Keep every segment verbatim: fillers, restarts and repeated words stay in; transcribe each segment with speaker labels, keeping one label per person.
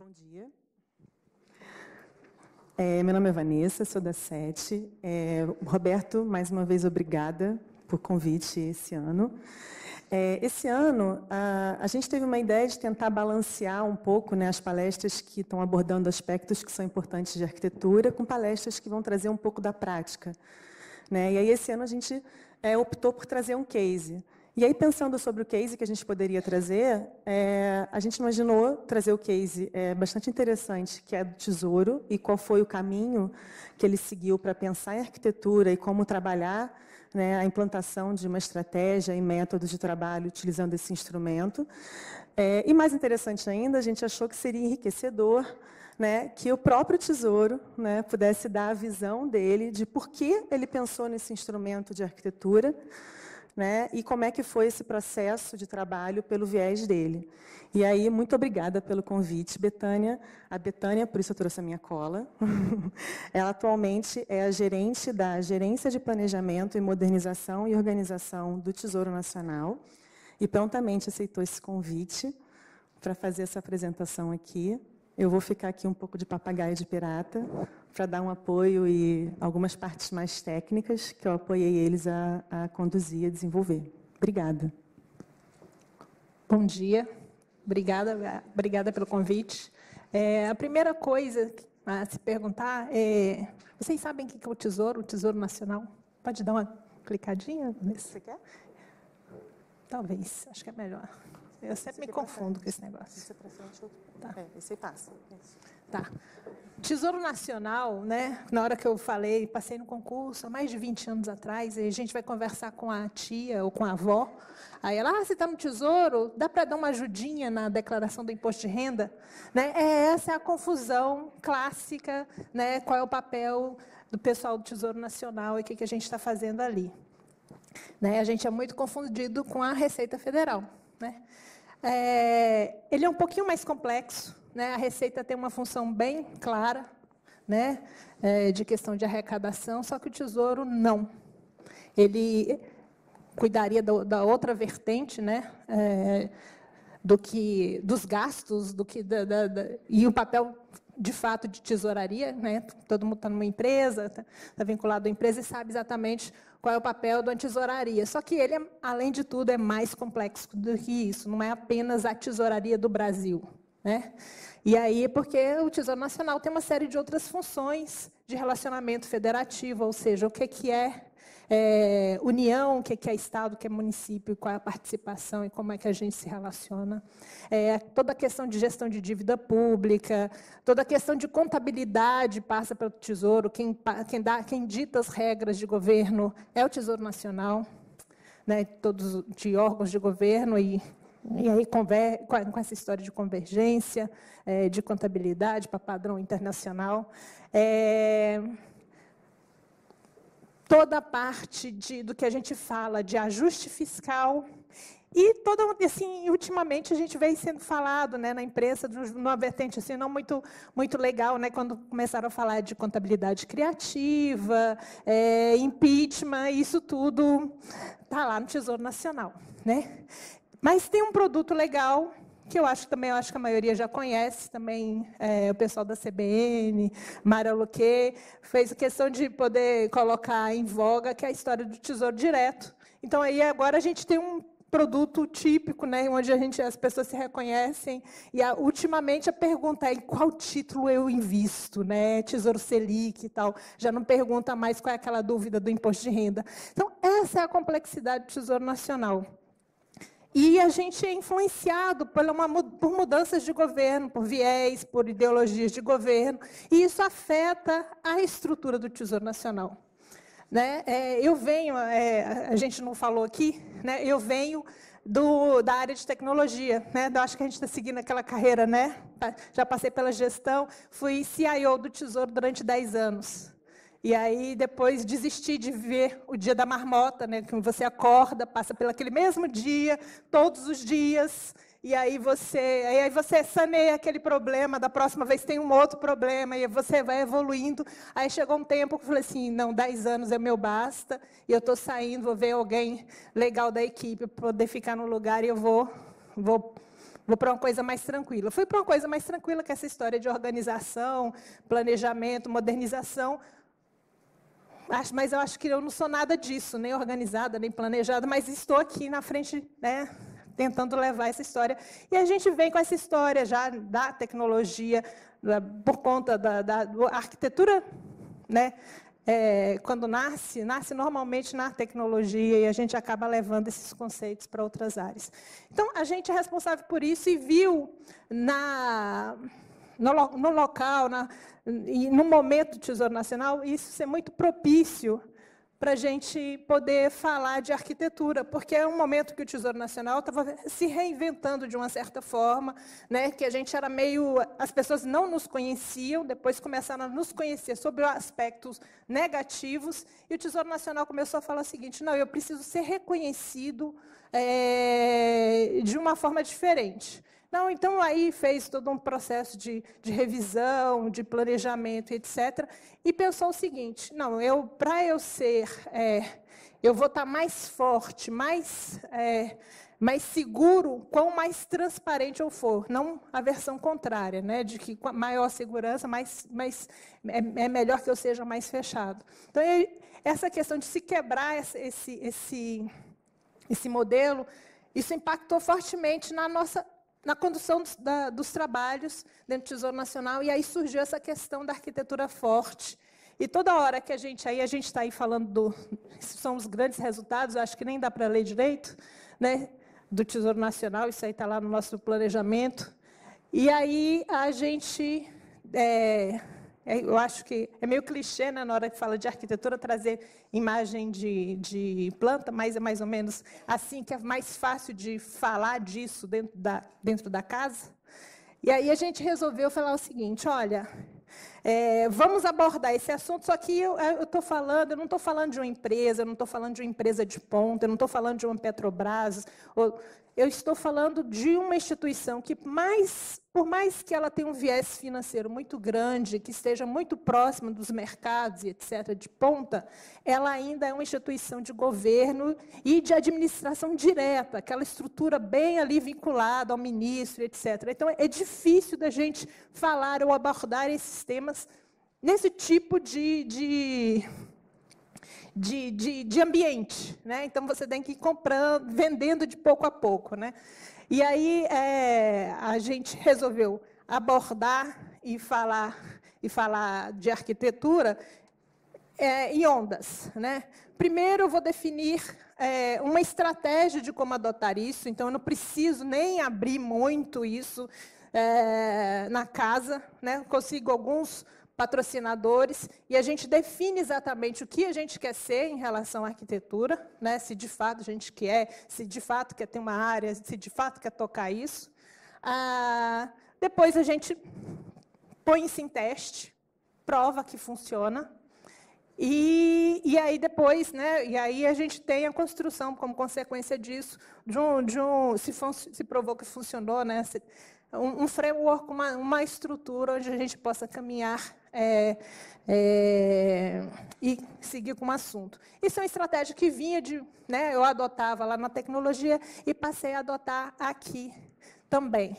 Speaker 1: Bom dia. É, meu nome é Vanessa, sou da SETE. É, Roberto, mais uma vez, obrigada por convite esse ano. É, esse ano, a, a gente teve uma ideia de tentar balancear um pouco, né, as palestras que estão abordando aspectos que são importantes de arquitetura com palestras que vão trazer um pouco da prática, né? E aí, esse ano, a gente é, optou por trazer um case. E aí, pensando sobre o case que a gente poderia trazer, é, a gente imaginou trazer o case é, bastante interessante, que é do Tesouro, e qual foi o caminho que ele seguiu para pensar em arquitetura e como trabalhar, né, a implantação de uma estratégia e métodos de trabalho utilizando esse instrumento. É, e, mais interessante ainda, a gente achou que seria enriquecedor, né, que o próprio Tesouro, né, pudesse dar a visão dele de por que ele pensou nesse instrumento de arquitetura, né, e como é que foi esse processo de trabalho pelo viés dele. E aí, muito obrigada pelo convite, Betânia. A Betânia, por isso eu trouxe a minha cola, ela atualmente é a gerente da Gerência de Planejamento e Modernização e Organização do Tesouro Nacional e prontamente aceitou esse convite para fazer essa apresentação aqui. Eu vou ficar aqui um pouco de papagaio de pirata para dar um apoio e algumas partes mais técnicas que eu apoiei eles a, a conduzir e a desenvolver. Obrigada.
Speaker 2: Bom dia. Obrigada, obrigada pelo convite. É, a primeira coisa a se perguntar é, vocês sabem o que é o Tesouro, o Tesouro Nacional? Pode dar uma clicadinha?
Speaker 1: Você quer?
Speaker 2: Talvez, acho que é melhor. Eu sempre me confundo com esse negócio.
Speaker 1: Esse é para frente, outro.
Speaker 2: Tá.
Speaker 1: É, esse aí passa. Isso.
Speaker 2: Tá. Tesouro Nacional, né? Na hora que eu falei, passei no concurso há mais de vinte anos atrás, e a gente vai conversar com a tia ou com a avó. Aí ela, ah, você está no Tesouro, dá para dar uma ajudinha na declaração do imposto de renda? Né? É, essa é a confusão clássica, né? Qual é o papel do pessoal do Tesouro Nacional e o que, que a gente está fazendo ali. Né? A gente é muito confundido com a Receita Federal. Né? É, ele é um pouquinho mais complexo, né? A Receita tem uma função bem clara, né? É, de questão de arrecadação, só que o Tesouro não. Ele cuidaria do, da outra vertente, né? É, do que, dos gastos, do que, da, da, da, e o papel, de fato, de tesouraria. Né? Todo mundo está numa empresa, está tá vinculado à empresa e sabe exatamente qual é o papel da tesouraria. Só que ele, além de tudo, é mais complexo do que isso. Não é apenas a tesouraria do Brasil. Né? E aí, porque o Tesouro Nacional tem uma série de outras funções de relacionamento federativo, ou seja, o que, que é, é União, o que, que é Estado, o que é município, qual é a participação e como é que a gente se relaciona. É, toda a questão de gestão de dívida pública, toda a questão de contabilidade passa pelo Tesouro, quem, quem, dá, quem dita as regras de governo é o Tesouro Nacional, né, todos de órgãos de governo e E aí, conver, com essa história de convergência, é, de contabilidade para padrão internacional, é, toda a parte de, do que a gente fala de ajuste fiscal, e toda, assim, ultimamente a gente vem sendo falado, né, na imprensa, numa vertente assim, não muito, muito legal, né, quando começaram a falar de contabilidade criativa, é, impeachment, isso tudo está lá no Tesouro Nacional. Né? Mas tem um produto legal, que eu acho também, eu acho que a maioria já conhece, também é, o pessoal da C B N, Mário Luque, fez a questão de poder colocar em voga, que é a história do Tesouro Direto. Então, aí agora a gente tem um produto típico, né, onde a gente, as pessoas se reconhecem, e a, ultimamente a pergunta é em qual título eu invisto, né, Tesouro Selic e tal, já não pergunta mais qual é aquela dúvida do imposto de renda. Então, essa é a complexidade do Tesouro Nacional. E a gente é influenciado por, uma, por mudanças de governo, por viés, por ideologias de governo, e isso afeta a estrutura do Tesouro Nacional. Né? É, eu venho, é, a gente não falou aqui, né? Eu venho do, da área de tecnologia. Né? Eu acho que a gente está seguindo aquela carreira, né? Já passei pela gestão, fui C I O do Tesouro durante dez anos. E aí, depois, desisti de ver o dia da marmota, né, que você acorda, passa pelo aquele mesmo dia, todos os dias, e aí você, aí você saneia aquele problema, da próxima vez tem um outro problema, e você vai evoluindo. Aí chegou um tempo que eu falei assim, não, dez anos é meu basta, e eu estou saindo, vou ver alguém legal da equipe, para poder ficar no lugar, e eu vou, vou vou para uma coisa mais tranquila. Fui para uma coisa mais tranquila, que é essa história de organização, planejamento, modernização. Mas eu acho que eu não sou nada disso, nem organizada, nem planejada, mas estou aqui na frente, né, tentando levar essa história. E a gente vem com essa história já da tecnologia, da, por conta da, da, da arquitetura, né, é, quando nasce, nasce normalmente na tecnologia, e a gente acaba levando esses conceitos para outras áreas. Então, a gente é responsável por isso e viu na, no, no local, na, e no momento do Tesouro Nacional, isso ser muito propício para a gente poder falar de arquitetura, porque é um momento que o Tesouro Nacional estava se reinventando de uma certa forma, né, que a gente era meio... As pessoas não nos conheciam, depois começaram a nos conhecer sobre aspectos negativos, e o Tesouro Nacional começou a falar o seguinte, não, eu preciso ser reconhecido é, de uma forma diferente. Não, então, aí fez todo um processo de, de revisão, de planejamento, etcétera, e pensou o seguinte, não, eu, para eu ser, é, eu vou estar mais forte, mais, é, mais seguro, quanto mais transparente eu for, não a versão contrária, né, de que com maior segurança, mais, mais, é, é melhor que eu seja mais fechado. Então, eu, essa questão de se quebrar esse, esse, esse modelo, isso impactou fortemente na nossa... na condução dos, da, dos trabalhos dentro do Tesouro Nacional, e aí surgiu essa questão da arquitetura forte. E toda hora que a gente, aí a gente está aí falando, do, esses são os grandes resultados, acho que nem dá para ler direito, né, do Tesouro Nacional, isso aí está lá no nosso planejamento. E aí a gente, é, eu acho que é meio clichê, né, na hora que fala de arquitetura, trazer imagem de, de planta, mas é mais ou menos assim, que é mais fácil de falar disso dentro da, dentro da casa. E aí a gente resolveu falar o seguinte, olha, é, vamos abordar esse assunto, só que eu estou falando, eu não estou falando de uma empresa, eu não estou falando de uma empresa de ponta, eu não estou falando de uma Petrobras, ou, eu estou falando de uma instituição que, mais, por mais que ela tenha um viés financeiro muito grande, que esteja muito próxima dos mercados e etcétera, de ponta, ela ainda é uma instituição de governo e de administração direta, aquela estrutura bem ali vinculada ao ministro, etcétera. Então, é difícil da gente falar ou abordar esses temas nesse tipo de... de De, de, de ambiente, né? Então você tem que ir comprando, vendendo de pouco a pouco, né? E aí é, a gente resolveu abordar e falar e falar de arquitetura é, em ondas, né? Primeiro eu vou definir é, uma estratégia de como adotar isso. Então eu não preciso nem abrir muito isso é, na casa, né? Consigo alguns patrocinadores, e a gente define exatamente o que a gente quer ser em relação à arquitetura, né? Se de fato a gente quer, se de fato quer ter uma área, se de fato quer tocar isso. Ah, depois a gente põe isso em teste, prova que funciona, e, e aí depois, né? E aí a gente tem a construção como consequência disso, de um, de um, se, se provou que funcionou, né? Se, um, um framework, uma, uma estrutura onde a gente possa caminhar É, é, e seguir com o assunto. Isso é uma estratégia que vinha de... Né, eu adotava lá na tecnologia e passei a adotar aqui também.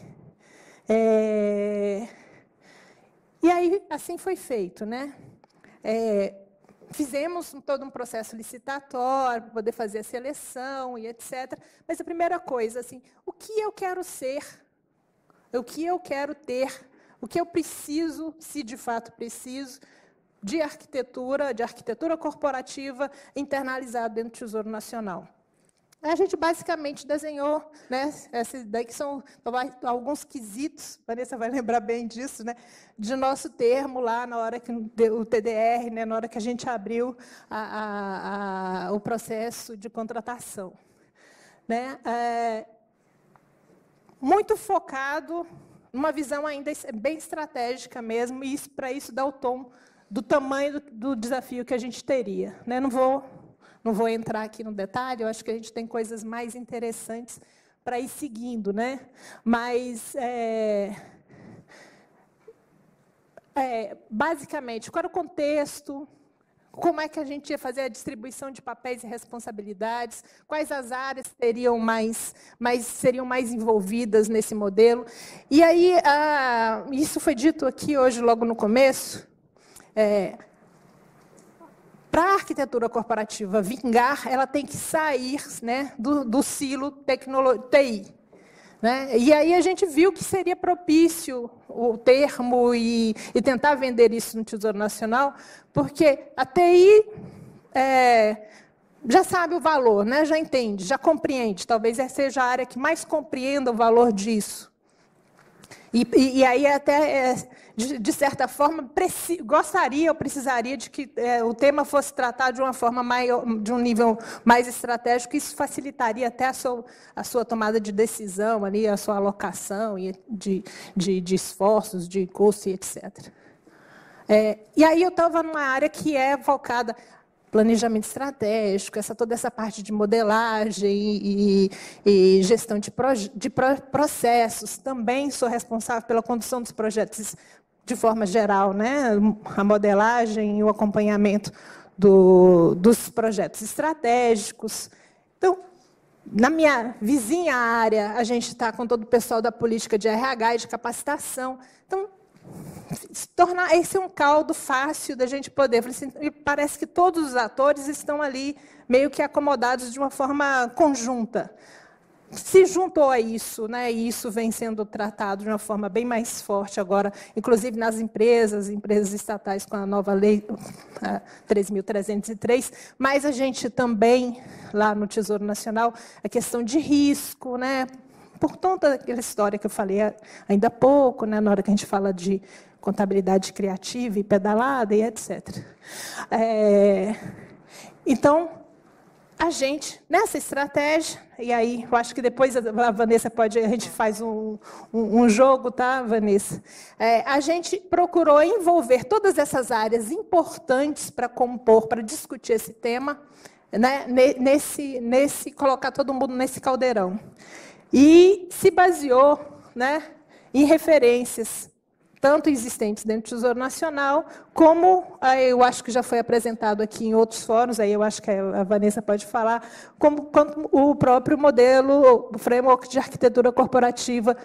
Speaker 2: É, e aí, assim foi feito, né? É, fizemos todo um processo licitatório para poder fazer a seleção e etcétera. Mas a primeira coisa, assim, o que eu quero ser? O que eu quero ter? O que eu preciso, se de fato preciso, de arquitetura, de arquitetura corporativa internalizada dentro do Tesouro Nacional. A gente basicamente desenhou, né, esses daí que são alguns quesitos, a Vanessa vai lembrar bem disso, né, de nosso termo lá na hora que o T D R, né, na hora que a gente abriu a, a, a, o processo de contratação. Né, é, muito focado, uma visão ainda bem estratégica mesmo, e isso, para isso dá o tom do tamanho do, do desafio que a gente teria. Né? Não vou, não vou entrar aqui no detalhe, eu acho que a gente tem coisas mais interessantes para ir seguindo. Né? Mas, é, é, basicamente, qual era o contexto, como é que a gente ia fazer a distribuição de papéis e responsabilidades, quais as áreas seriam mais, mais, seriam mais envolvidas nesse modelo. E aí, ah, isso foi dito aqui hoje, logo no começo, é, para a arquitetura corporativa vingar, ela tem que sair, né, do, do silo tecnolo- T I. Né? E aí a gente viu que seria propício o termo e, e tentar vender isso no Tesouro Nacional, porque a T I é, já sabe o valor, né? Já entende, já compreende. Talvez essa seja a área que mais compreenda o valor disso. E, e, e aí, até, é, de, de certa forma, preci, gostaria ou precisaria de que é, o tema fosse tratado de uma forma maior, de um nível mais estratégico, isso facilitaria até a sua, a sua tomada de decisão, ali, a sua alocação de, de, de esforços, de custo, e etcétera. É, e aí eu estava numa área que é focada planejamento estratégico, essa, toda essa parte de modelagem e, e gestão de, proje de pro processos. Também sou responsável pela condução dos projetos de forma geral, né? A modelagem e o acompanhamento do, dos projetos estratégicos. Então, na minha vizinha área, a gente está com todo o pessoal da política de R H e de capacitação. Então, tornar esse um caldo fácil da gente poder. Assim, parece que todos os atores estão ali meio que acomodados de uma forma conjunta. Se juntou a isso, né, e isso vem sendo tratado de uma forma bem mais forte agora, inclusive nas empresas, empresas estatais com a nova lei três mil trezentos e três, mas a gente também, lá no Tesouro Nacional, a questão de risco, né, por toda aquela história que eu falei ainda há pouco, né, na hora que a gente fala de contabilidade criativa e pedalada e etcétera. É, então, a gente, nessa estratégia, e aí eu acho que depois a Vanessa pode, a gente faz um, um, um jogo, tá, Vanessa? É, a gente procurou envolver todas essas áreas importantes para compor, para discutir esse tema, né, nesse, nesse, colocar todo mundo nesse caldeirão. E se baseou, né, em referências tanto existentes dentro do Tesouro Nacional, como eu acho que já foi apresentado aqui em outros fóruns, aí eu acho que a Vanessa pode falar, como, como o próprio modelo, o framework de arquitetura corporativa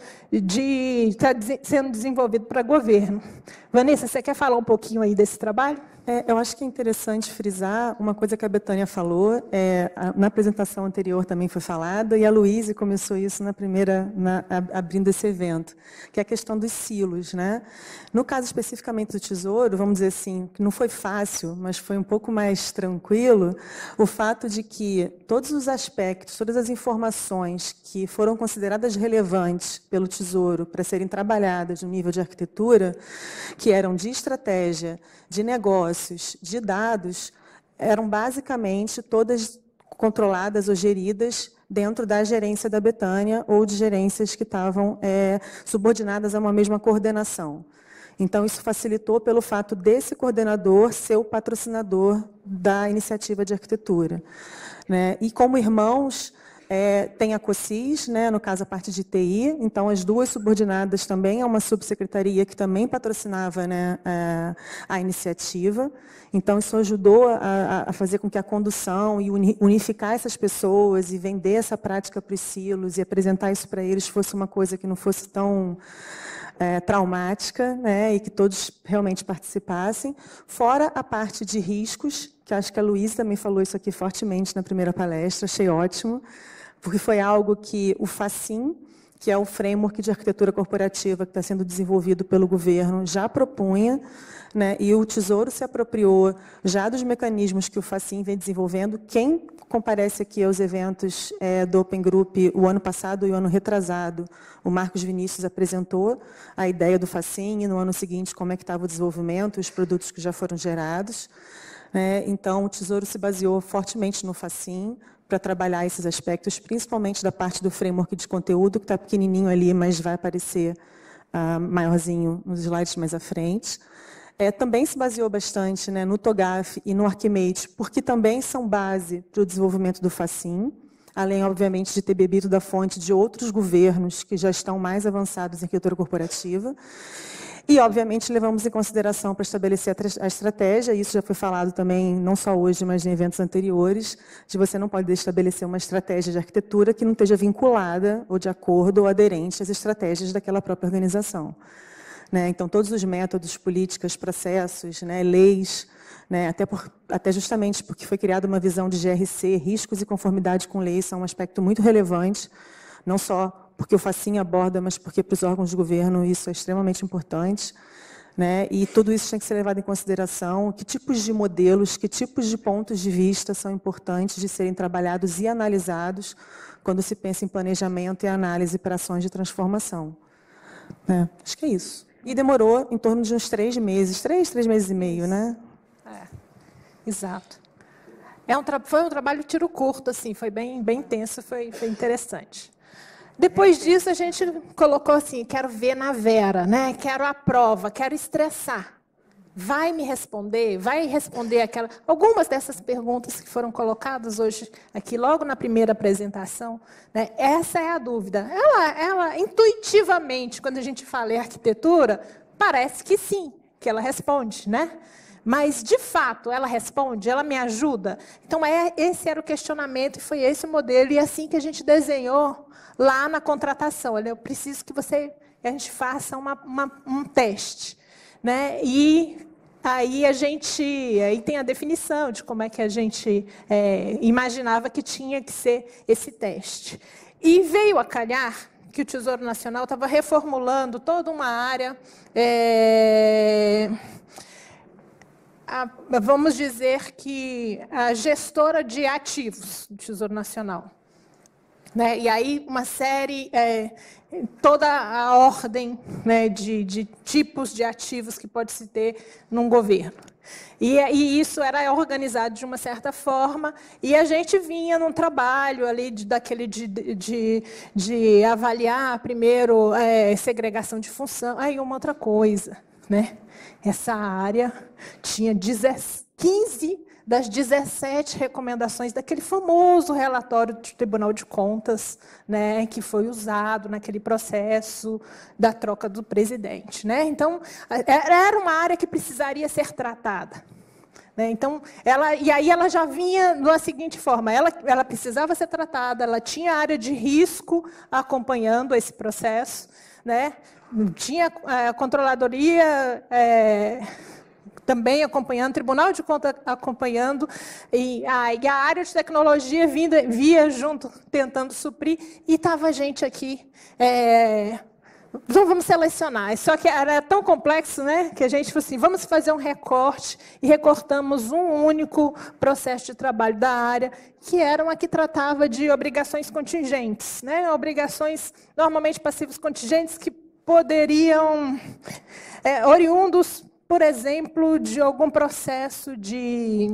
Speaker 2: de, está sendo desenvolvido para governo. Vanessa, você quer falar um pouquinho aí desse trabalho?
Speaker 1: É, eu acho que é interessante frisar uma coisa que a Betânia falou, é, a, na apresentação anterior também foi falada, e a Luíse começou isso na primeira, na, a, abrindo esse evento, que é a questão dos silos, né? No caso especificamente do Tesouro, vamos dizer assim, que não foi fácil, mas foi um pouco mais tranquilo, o fato de que todos os aspectos, todas as informações que foram consideradas relevantes pelo Tesouro para serem trabalhadas no nível de arquitetura, que eram de estratégia, de negócios, de dados, eram basicamente todas controladas ou geridas dentro da gerência da Betânia ou de gerências que estavam é, subordinadas a uma mesma coordenação. Então, isso facilitou pelo fato desse coordenador ser o patrocinador da iniciativa de arquitetura. Né? E, como irmãos, é, tem a COSIS, né, no caso a parte de T I, então as duas subordinadas também a uma subsecretaria que também patrocinava, né, a, a iniciativa. Então isso ajudou a, a fazer com que a condução e unificar essas pessoas e vender essa prática para os silos e apresentar isso para eles fosse uma coisa que não fosse tão é, traumática, né, e que todos realmente participassem. Fora a parte de riscos, que acho que a Luísa também falou isso aqui fortemente na primeira palestra, achei ótimo, porque foi algo que o FACIM, que é o framework de arquitetura corporativa que está sendo desenvolvido pelo governo, já propunha, né, e o Tesouro se apropriou já dos mecanismos que o FACIM vem desenvolvendo. Quem comparece aqui aos eventos é, do Open Group o ano passado e o ano retrasado, o Marcos Vinícius apresentou a ideia do FACIM, e no ano seguinte como é que estava o desenvolvimento, os produtos que já foram gerados. É, então, o Tesouro se baseou fortemente no FACIM para trabalhar esses aspectos, principalmente da parte do framework de conteúdo, que está pequenininho ali, mas vai aparecer uh, maiorzinho nos slides mais à frente. É, também se baseou bastante, né, no TOGAF e no Arquimate, porque também são base para o desenvolvimento do FACIM, além, obviamente, de ter bebido da fonte de outros governos que já estão mais avançados em arquitetura corporativa. E, obviamente, levamos em consideração para estabelecer a estratégia, isso já foi falado também, não só hoje, mas em eventos anteriores, de você não pode estabelecer uma estratégia de arquitetura que não esteja vinculada, ou de acordo, ou aderente às estratégias daquela própria organização. Né? Então, todos os métodos, políticas, processos, né, leis, né, até, por, até justamente porque foi criada uma visão de G R C, riscos e conformidade com leis são um aspecto muito relevante, não só porque o Facinho aborda, mas porque para os órgãos de governo isso é extremamente importante. Né? E tudo isso tem que ser levado em consideração, que tipos de modelos, que tipos de pontos de vista são importantes de serem trabalhados e analisados quando se pensa em planejamento e análise para ações de transformação. Né? Acho que é isso. E demorou em torno de uns três meses, três, três meses e meio, né?
Speaker 2: É, exato. É um foi um trabalho tiro curto, assim, foi bem, bem intenso, foi, foi interessante. Depois disso, a gente colocou assim, quero ver na Vera, né? Quero a prova, quero estressar. Vai me responder? Vai responder aquela... Algumas dessas perguntas que foram colocadas hoje, aqui logo na primeira apresentação, né? Essa é a dúvida. Ela, ela, intuitivamente, quando a gente fala em arquitetura, parece que sim, que ela responde, né? Mas, de fato, ela responde, ela me ajuda? Então, é, esse era o questionamento, e foi esse o modelo, e é assim que a gente desenhou lá na contratação. Olha, eu preciso que você, a gente faça uma, uma, um teste. Né? E aí a gente, aí tem a definição de como é que a gente é, imaginava que tinha que ser esse teste. E veio a calhar que o Tesouro Nacional estava reformulando toda uma área... É, A, vamos dizer que a gestora de ativos do Tesouro Nacional. Né? E aí uma série, é, toda a ordem, né, de, de tipos de ativos que pode se ter num governo. E, e isso era organizado de uma certa forma, e a gente vinha num trabalho ali de, daquele de, de, de avaliar primeiro é, segregação de função. Aí uma outra coisa, né? Essa área tinha quinze das dezessete recomendações daquele famoso relatório do Tribunal de Contas, né, que foi usado naquele processo da troca do presidente. Né? Então, era uma área que precisaria ser tratada. Né? Então, ela, e aí ela já vinha da seguinte forma, ela, ela precisava ser tratada, ela tinha área de risco acompanhando esse processo, né? Tinha a controladoria... É, também acompanhando, Tribunal de Contas acompanhando, e a, e a área de tecnologia vinda, via junto, tentando suprir, e estava a gente aqui, é, então vamos selecionar. Só que era tão complexo, né, que a gente falou assim, vamos fazer um recorte, e recortamos um único processo de trabalho da área, que era uma que tratava de obrigações contingentes, né, obrigações normalmente passivos contingentes, que poderiam, é, oriundos, por exemplo, de algum processo de,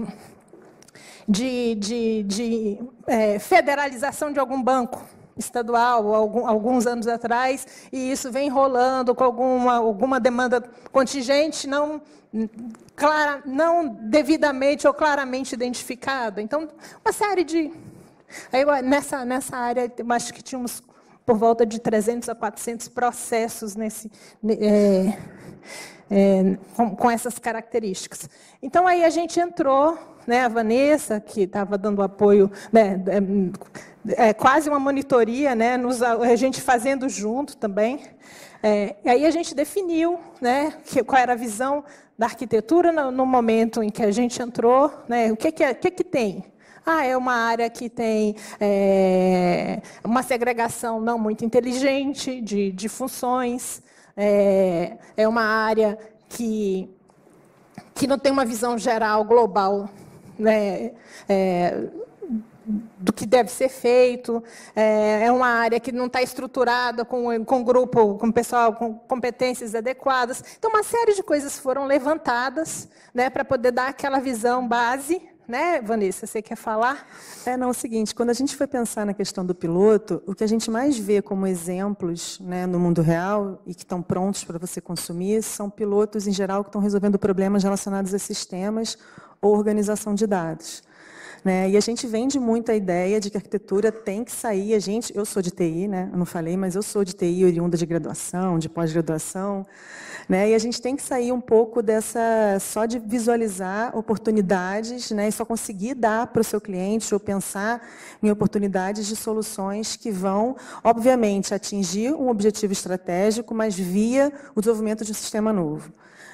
Speaker 2: de, de, de é, federalização de algum banco estadual, algum, alguns anos atrás, e isso vem rolando com alguma, alguma demanda contingente não, clara, não devidamente ou claramente identificada. Então, uma série de... Aí, nessa, nessa área, eu acho que tínhamos por volta de trezentos a quatrocentos processos nesse... É, É, com, com essas características. Então, aí a gente entrou, né, a Vanessa, que estava dando apoio, né, é, é, quase uma monitoria, né, nos, a gente fazendo junto também. É, e aí a gente definiu, né, que, qual era a visão da arquitetura no, no momento em que a gente entrou, né, o que, que, é, o que, que tem. Ah, é uma área que tem é, uma segregação não muito inteligente de, de funções. É, é uma área que, que não tem uma visão geral, global, né, é, do que deve ser feito. É, é uma área que não está estruturada com, com grupo, com pessoal com competências adequadas. Então, uma série de coisas foram levantadas, né, para poder dar aquela visão base. Né, Vanessa, você quer falar?
Speaker 1: É, não, é o seguinte, quando a gente foi pensar na questão do piloto, o que a gente mais vê como exemplos, né, no mundo real e que estão prontos para você consumir são pilotos, em geral, que estão resolvendo problemas relacionados a sistemas ou organização de dados. né? E a gente vende muito a ideia de que a arquitetura tem que sair. A gente, eu sou de T I, né? Eu não falei, mas eu sou de T I, oriunda de graduação, de pós-graduação, né? E a gente tem que sair um pouco dessa só de visualizar oportunidades, né? E só conseguir dar para o seu cliente ou pensar em oportunidades de soluções que vão, obviamente, atingir um objetivo estratégico, mas via o desenvolvimento de um sistema novo,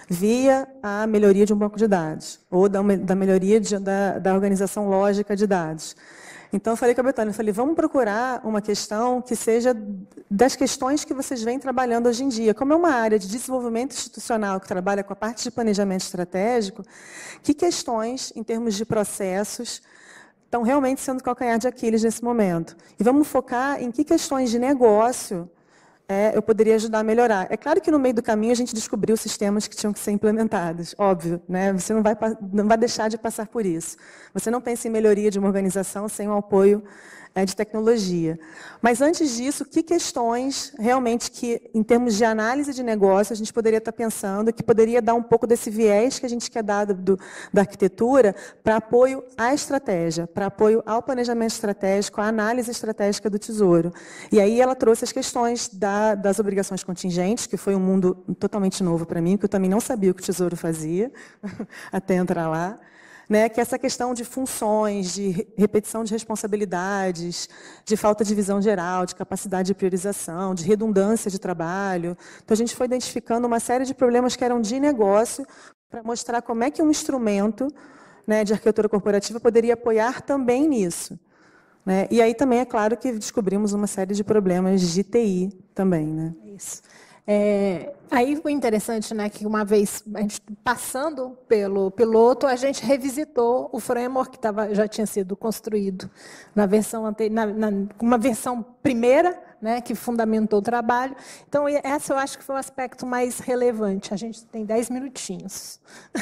Speaker 1: via a melhoria de um banco de dados, ou da, da melhoria de, da, da organização lógica de dados. Então, eu falei com a Betânia, eu falei, vamos procurar uma questão que seja das questões que vocês vêm trabalhando hoje em dia. Como é uma área de desenvolvimento institucional que trabalha com a parte de planejamento estratégico, que questões, em termos de processos, estão realmente sendo calcanhar de Aquiles nesse momento? E vamos focar em que questões de negócio É, eu poderia ajudar a melhorar. É claro que no meio do caminho a gente descobriu sistemas que tinham que ser implementados, óbvio, né? Você não vai, não vai deixar de passar por isso. Você não pensa em melhoria de uma organização sem o apoio é, de tecnologia. Mas antes disso, que questões realmente que, em termos de análise de negócio, a gente poderia estar pensando, que poderia dar um pouco desse viés que a gente quer dar do, da arquitetura para apoio à estratégia, para apoio ao planejamento estratégico, à análise estratégica do Tesouro. E aí ela trouxe as questões da, das obrigações contingentes, que foi um mundo totalmente novo para mim, que eu também não sabia o que o Tesouro fazia, até entrar lá. Né, que é essa questão de funções, de repetição de responsabilidades, de falta de visão geral, de capacidade de priorização, de redundância de trabalho. Então, a gente foi identificando uma série de problemas que eram de negócio para mostrar como é que um instrumento, né, de arquitetura corporativa poderia apoiar também nisso. Né? E aí também, é claro, que descobrimos uma série de problemas de T I também. Né?
Speaker 2: Isso. É, aí o interessante, né, que uma vez a gente, passando pelo piloto, a gente revisitou o framework que tava, já tinha sido construído na versão anterior, na, na, uma versão primeira, né, que fundamentou o trabalho. Então, essa eu acho que foi o aspecto mais relevante. A gente tem dez minutinhos.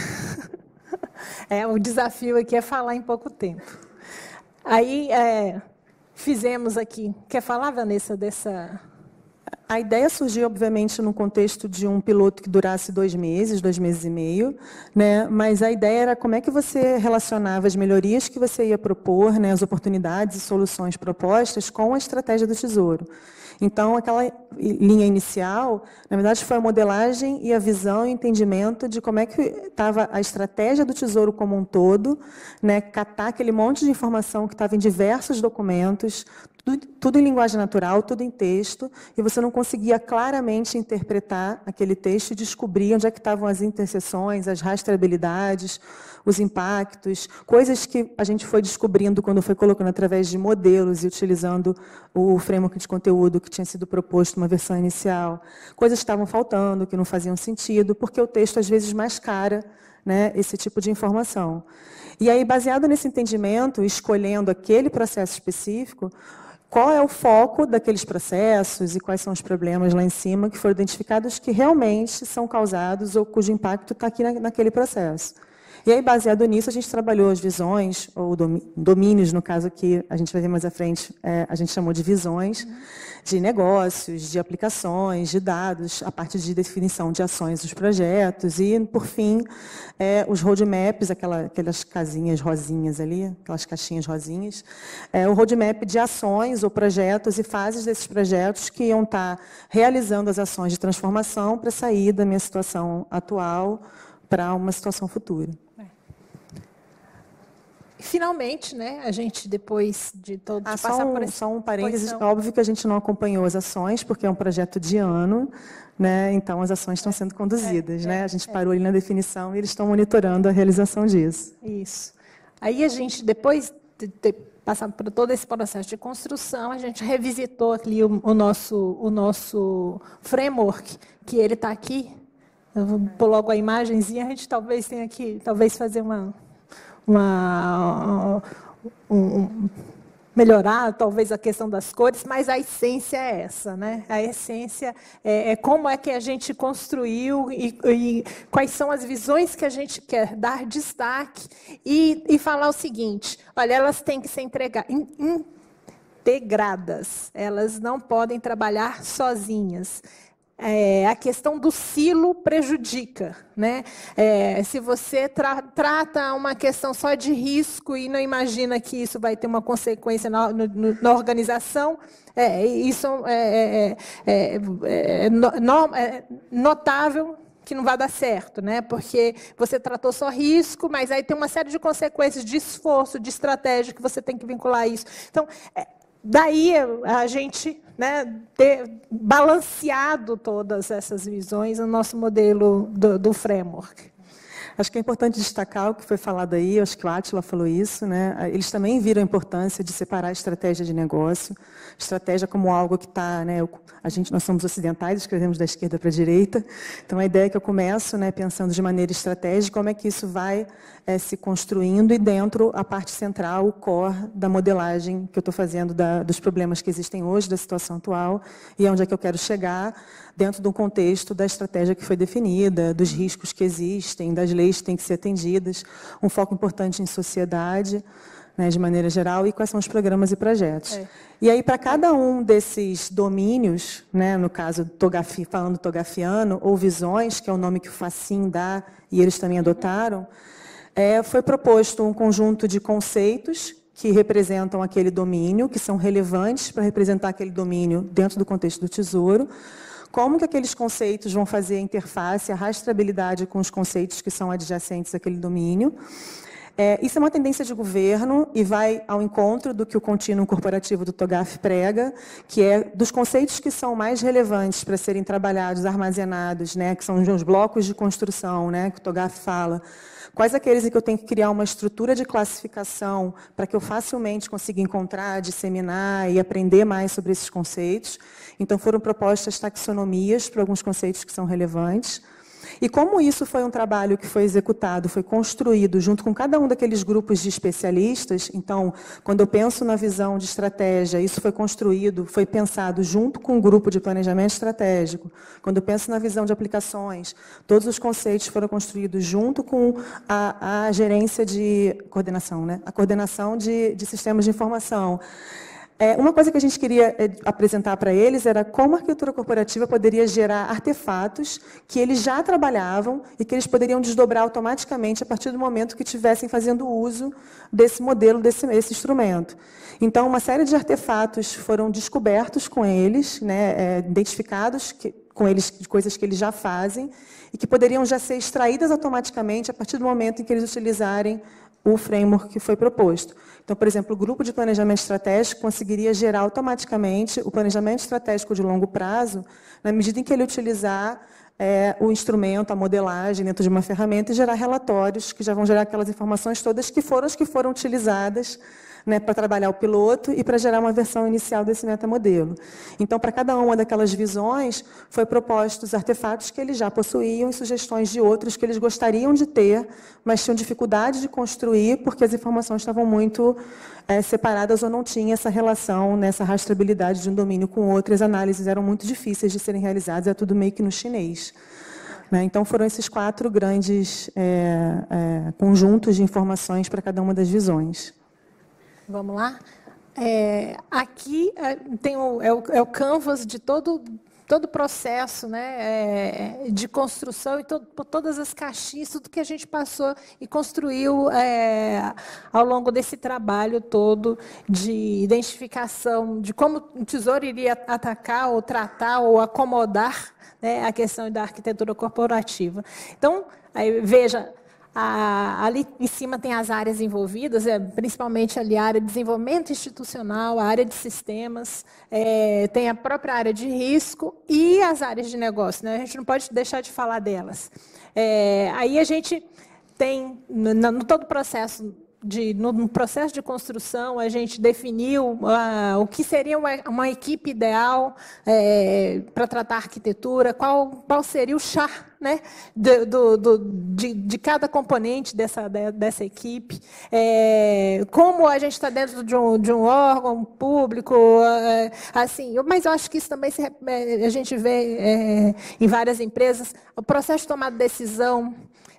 Speaker 2: É, o desafio aqui é falar em pouco tempo. Aí, é, fizemos aqui... Quer falar, Vanessa, dessa...
Speaker 1: A ideia surgiu, obviamente, no contexto de um piloto que durasse dois meses, dois meses e meio, né? Mas a ideia era como é que você relacionava as melhorias que você ia propor, né, as oportunidades e soluções propostas com a estratégia do Tesouro. Então, aquela linha inicial, na verdade, foi a modelagem e a visão e o entendimento de como é que estava a estratégia do Tesouro como um todo, né, catar aquele monte de informação que estava em diversos documentos, tudo, tudo em linguagem natural, tudo em texto, e você não conseguia claramente interpretar aquele texto e descobrir onde é que estavam as interseções, as rastreabilidades, os impactos, coisas que a gente foi descobrindo quando foi colocando através de modelos e utilizando o framework de conteúdo que tinha sido proposto numa versão inicial. Coisas que estavam faltando, que não faziam sentido, porque o texto, às vezes, mascara, né, esse tipo de informação. E aí, baseado nesse entendimento, escolhendo aquele processo específico, qual é o foco daqueles processos e quais são os problemas lá em cima que foram identificados que realmente são causados ou cujo impacto está aqui na, naquele processo. E aí, baseado nisso, a gente trabalhou as visões, ou domínios, no caso aqui, a gente vai ver mais à frente, é, a gente chamou de visões, de negócios, de aplicações, de dados, a parte de definição de ações dos projetos e, por fim, é, os roadmaps, aquela, aquelas casinhas rosinhas ali, aquelas caixinhas rosinhas, é, o roadmap de ações ou projetos e fases desses projetos que iam estar realizando as ações de transformação para sair da minha situação atual para uma situação futura.
Speaker 2: Finalmente, né, a gente, depois de todo
Speaker 1: ah,
Speaker 2: de passar
Speaker 1: só um,
Speaker 2: por esse...
Speaker 1: Só um parênteses,
Speaker 2: pois
Speaker 1: óbvio que a gente não acompanhou as ações, porque é um projeto de ano, né, então as ações estão sendo conduzidas. É, né, a gente é, parou ali na definição e eles estão monitorando a realização disso.
Speaker 2: Isso. Aí a gente, depois de ter passado por todo esse processo de construção, a gente revisitou ali o, o, nosso, o nosso framework, que ele está aqui. Eu vou pôr logo a imagenzinha, a gente talvez tenha que talvez fazer uma... Uma, um, um, melhorar, talvez, a questão das cores, mas a essência é essa, né? A essência é, é como é que a gente construiu e, e quais são as visões que a gente quer dar destaque e, e falar o seguinte, olha, elas têm que ser entregar, in, integradas, elas não podem trabalhar sozinhas. É, a questão do silo prejudica, né? É, se você tra trata uma questão só de risco e não imagina que isso vai ter uma consequência na, no, na organização, é, isso é, é, é, é, no, é notável que não vai dar certo, né? Porque você tratou só risco, mas aí tem uma série de consequências de esforço, de estratégia que você tem que vincular a isso. Então, é, daí a gente, né, ter balanceado todas essas visões no nosso modelo do, do framework.
Speaker 1: Acho que é importante destacar o que foi falado aí, acho que o Átila falou isso, né? Eles também viram a importância de separar a estratégia de negócio, estratégia como algo que está, né, a gente, nós somos ocidentais, escrevemos da esquerda para a direita, então a ideia é que eu começo, né, pensando de maneira estratégica, como é que isso vai é, se construindo e dentro a parte central, o core da modelagem que eu estou fazendo da, dos problemas que existem hoje, da situação atual, e onde é que eu quero chegar, dentro do contexto da estratégia que foi definida, dos riscos que existem, das leis que têm que ser atendidas, um foco importante em sociedade, né, de maneira geral, e quais são os programas e projetos. É. E aí, para cada um desses domínios, né, no caso, togafi, falando togafiano, ou visões, que é o nome que o Facim dá, e eles também adotaram, é, foi proposto um conjunto de conceitos que representam aquele domínio, que são relevantes para representar aquele domínio dentro do contexto do Tesouro, como que aqueles conceitos vão fazer a interface, a rastreabilidade com os conceitos que são adjacentes àquele domínio. É, isso é uma tendência de governo e vai ao encontro do que o contínuo corporativo do TOGAF prega, que é dos conceitos que são mais relevantes para serem trabalhados, armazenados, né, que são os blocos de construção, né, que o TOGAF fala. Quais aqueles em que eu tenho que criar uma estrutura de classificação para que eu facilmente consiga encontrar, disseminar e aprender mais sobre esses conceitos. Então, foram propostas taxonomias para alguns conceitos que são relevantes. E como isso foi um trabalho que foi executado, foi construído junto com cada um daqueles grupos de especialistas, então, quando eu penso na visão de estratégia, isso foi construído, foi pensado junto com um grupo de planejamento estratégico. Quando eu penso na visão de aplicações, todos os conceitos foram construídos junto com a, a gerência de coordenação, né? A coordenação de, de sistemas de informação. É, uma coisa que a gente queria é, apresentar para eles era como a arquitetura corporativa poderia gerar artefatos que eles já trabalhavam e que eles poderiam desdobrar automaticamente a partir do momento que estivessem fazendo uso desse modelo, desse esse instrumento. Então, uma série de artefatos foram descobertos com eles, né, é, identificados que, com eles, de coisas que eles já fazem e que poderiam já ser extraídas automaticamente a partir do momento em que eles utilizarem o framework que foi proposto. Então, por exemplo, o grupo de planejamento estratégico conseguiria gerar automaticamente o planejamento estratégico de longo prazo, na medida em que ele utilizar é, o instrumento, a modelagem dentro de uma ferramenta e gerar relatórios que já vão gerar aquelas informações todas que foram as que foram utilizadas, né, para trabalhar o piloto e para gerar uma versão inicial desse metamodelo. Então, para cada uma daquelas visões, foi propostos artefatos que eles já possuíam e sugestões de outros que eles gostariam de ter, mas tinham dificuldade de construir porque as informações estavam muito é, separadas ou não tinha essa relação, né, essa rastreabilidade de um domínio com outro. As análises eram muito difíceis de serem realizadas, é tudo meio que no chinês. Né? Então, foram esses quatro grandes é, é, conjuntos de informações para cada uma das visões.
Speaker 2: Vamos lá? É, aqui é, tem o, é, o, é o canvas de todo todo o processo, né, é, de construção e to, todas as caixinhas, tudo que a gente passou e construiu é, ao longo desse trabalho todo de identificação de como o Tesouro iria atacar ou tratar ou acomodar, né, a questão da arquitetura corporativa. Então, aí, veja, A, ali em cima tem as áreas envolvidas, é, principalmente ali a área de desenvolvimento institucional, a área de sistemas, é, tem a própria área de risco e as áreas de negócio, né? A gente não pode deixar de falar delas. É, aí a gente tem, no, no todo o processo, de, no, no processo de construção, a gente definiu uh, o que seria uma, uma equipe ideal é, para tratar a arquitetura, qual, qual seria o chá, né, do, do, do, de, de cada componente dessa, dessa equipe, é, como a gente está dentro de um, de um órgão público, é, assim, mas eu acho que isso também se, é, a gente vê é, em várias empresas, o processo de tomar decisão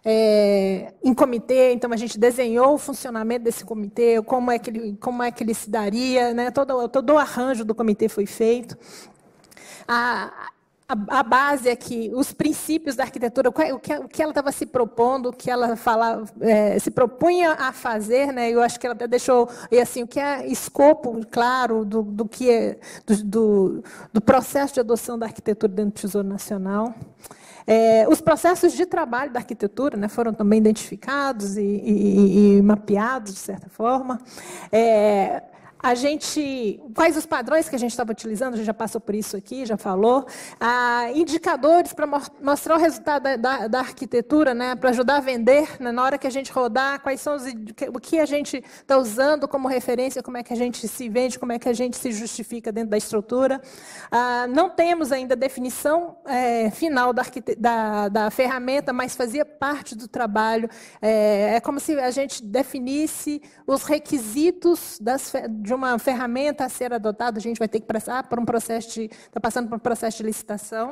Speaker 2: É, em comitê, então a gente desenhou o funcionamento desse comitê, como é que ele, como é que ele se daria, né? todo, todo o arranjo do comitê foi feito. A, a, a base aqui, os princípios da arquitetura, o que, o que ela estava se propondo, o que ela falava, é, se propunha a fazer, né? Eu acho que ela até deixou, e assim, o que é escopo, claro, do, do que é, do, do, do processo de adoção da arquitetura dentro do Tesouro Nacional. É, os processos de trabalho da arquitetura, né, foram também identificados e, e, e mapeados, de certa forma. É, A gente, quais os padrões que a gente estava utilizando, a gente já passou por isso aqui, já falou. Ah, indicadores para mo mostrar o resultado da, da, da arquitetura, né, para ajudar a vender, né, na hora que a gente rodar, quais são os, o que a gente está usando como referência, como é que a gente se vende, como é que a gente se justifica dentro da estrutura. Ah, não temos ainda definição é, final da, da, da ferramenta, mas fazia parte do trabalho. É, é como se a gente definisse os requisitos das de uma ferramenta a ser adotada, a gente vai ter que passar por um processo de, está passando por um processo de licitação.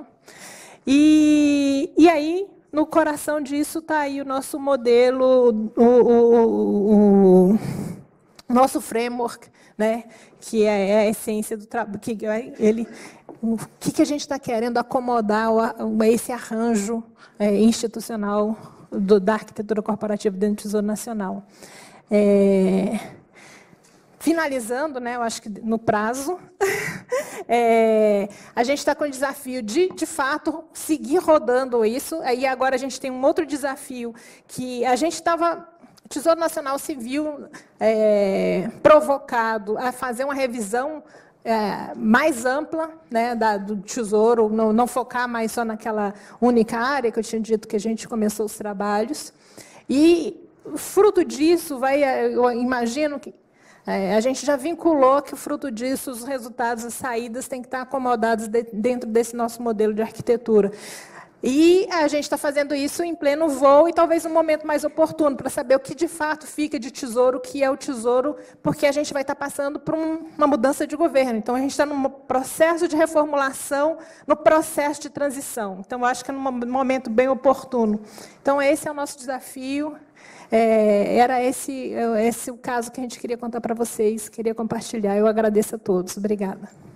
Speaker 2: E, e aí, no coração disso, está aí o nosso modelo, o, o, o, o nosso framework, né, que é a essência do trabalho, que ele, o que, que a gente está querendo acomodar o, esse arranjo é, institucional do, da arquitetura corporativa dentro do Tesouro Nacional. É, Finalizando, né, eu acho que no prazo, é, a gente está com o desafio de, de fato, seguir rodando isso. Aí agora a gente tem um outro desafio que a gente estava, o Tesouro Nacional se viu é, provocado a fazer uma revisão é, mais ampla, né, da, do Tesouro, não, não focar mais só naquela única área que eu tinha dito que a gente começou os trabalhos. E fruto disso, vai, eu imagino que É, a gente já vinculou que, fruto disso, os resultados, as saídas têm que estar acomodados de, dentro desse nosso modelo de arquitetura. E a gente está fazendo isso em pleno voo e talvez um momento mais oportuno para saber o que, de fato, fica de tesouro, o que é o tesouro, porque a gente vai estar passando por um, uma mudança de governo. Então, a gente está num processo de reformulação, no processo de transição. Então, eu acho que é num momento bem oportuno. Então, esse é o nosso desafio. É, era esse, esse o caso que a gente queria contar para vocês, queria compartilhar. Eu agradeço a todos. Obrigada.